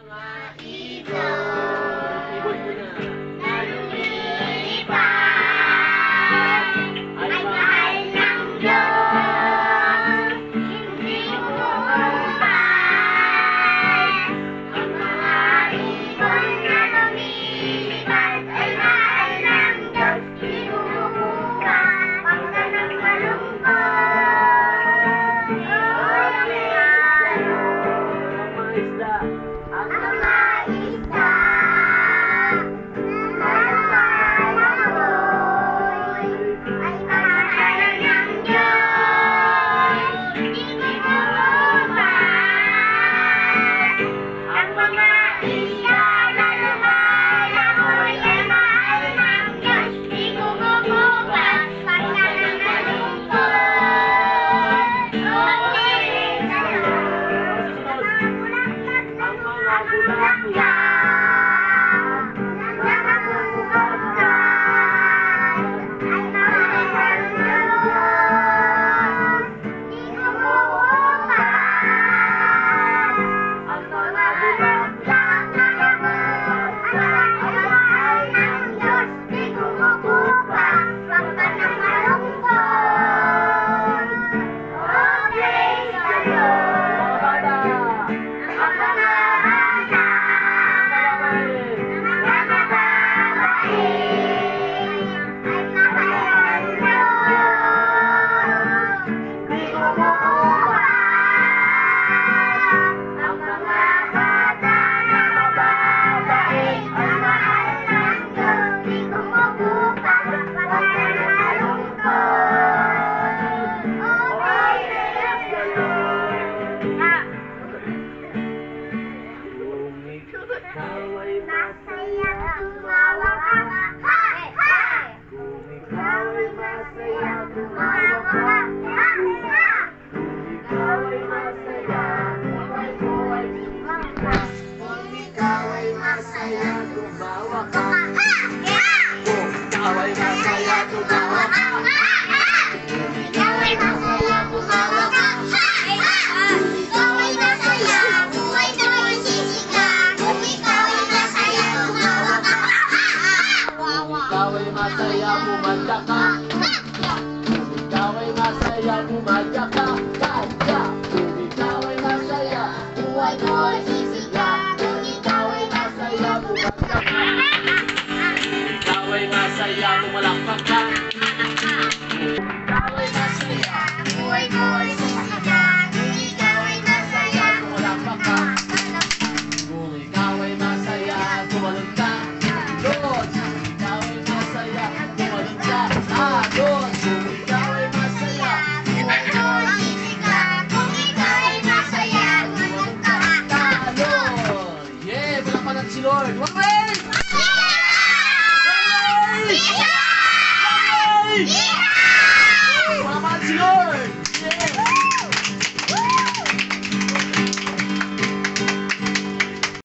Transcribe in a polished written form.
Ibon mo na. Masaya, bumagya ka, kaya. Kung ikaw ay masaya, buhay mo ay sisigla. Kung ikaw ay masaya, bumagya ka. Kung ikaw ay masaya, tumalakpak ka. Kung ikaw ay masaya, buhay mo ay sisigla. Kung ikaw ay masaya, tumalakpak ka. Kung ikaw ay masaya, tumalun ka. Doon! Kung ikaw ay masaya, tumalun ka. Doon! Si Lord. One way! One way! One way! One way! Si Lord!